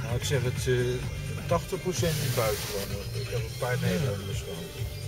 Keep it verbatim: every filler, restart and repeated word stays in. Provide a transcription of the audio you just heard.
Nou, ik zeg het, uh, tachtig procent in buitenland. Ik heb een paar Nederlanders gehad.